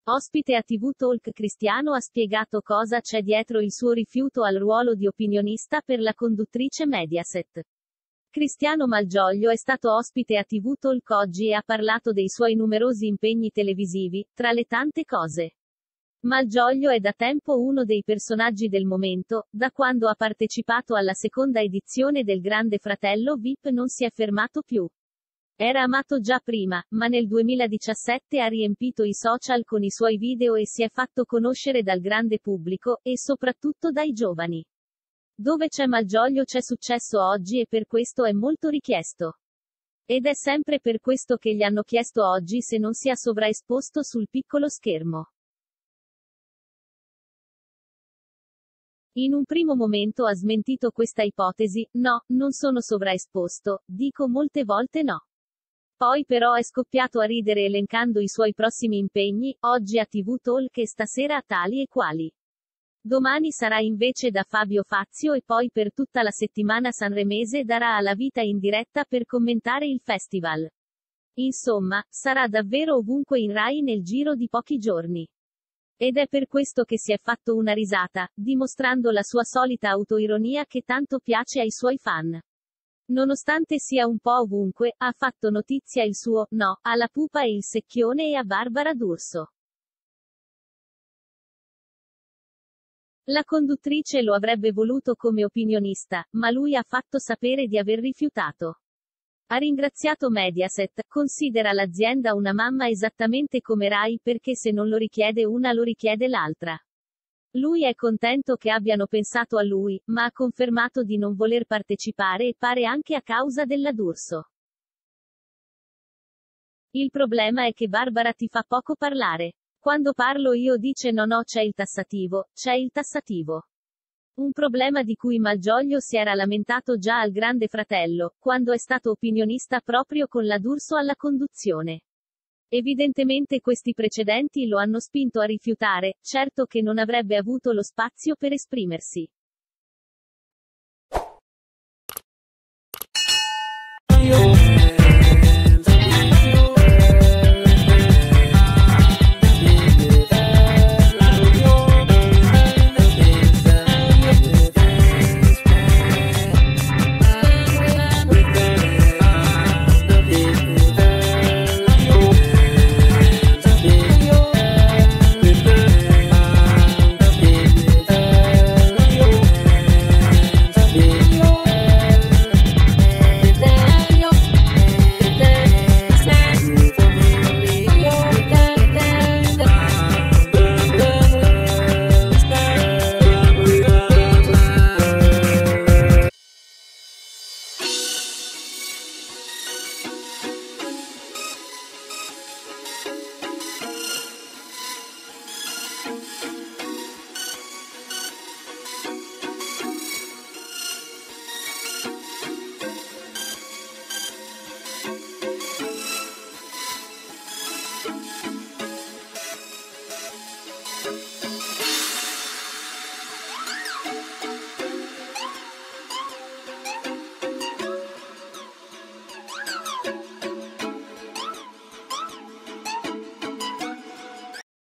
Ospite a TV Talk Cristiano ha spiegato cosa c'è dietro il suo rifiuto al ruolo di opinionista per la conduttrice Mediaset. Cristiano Malgioglio è stato ospite a TV Talk oggi e ha parlato dei suoi numerosi impegni televisivi, tra le tante cose. Malgioglio è da tempo uno dei personaggi del momento, da quando ha partecipato alla seconda edizione del Grande Fratello VIP non si è fermato più. Era amato già prima, ma nel 2017 ha riempito i social con i suoi video e si è fatto conoscere dal grande pubblico, e soprattutto dai giovani. Dove c'è Malgioglio c'è successo oggi e per questo è molto richiesto. Ed è sempre per questo che gli hanno chiesto oggi se non sia sovraesposto sul piccolo schermo. In un primo momento ha smentito questa ipotesi: no, non sono sovraesposto, dico molte volte no. Poi però è scoppiato a ridere elencando i suoi prossimi impegni, oggi a TV Talk e stasera a Tali e Quali. Domani sarà invece da Fabio Fazio e poi per tutta la settimana sanremese darà alla vita in diretta per commentare il festival. Insomma, sarà davvero ovunque in Rai nel giro di pochi giorni. Ed è per questo che si è fatto una risata, dimostrando la sua solita autoironia che tanto piace ai suoi fan. Nonostante sia un po' ovunque, ha fatto notizia il suo no alla pupa e il secchione e a Barbara D'Urso. La conduttrice lo avrebbe voluto come opinionista, ma lui ha fatto sapere di aver rifiutato. Ha ringraziato Mediaset, considera l'azienda una mamma esattamente come Rai perché se non lo richiede una lo richiede l'altra. Lui è contento che abbiano pensato a lui, ma ha confermato di non voler partecipare e pare anche a causa della D'Urso. Il problema è che Barbara ti fa poco parlare. Quando parlo io dice no c'è il tassativo. Un problema di cui Malgioglio si era lamentato già al Grande Fratello, quando è stato opinionista proprio con la D'Urso alla conduzione. Evidentemente questi precedenti lo hanno spinto a rifiutare, certo che non avrebbe avuto lo spazio per esprimersi.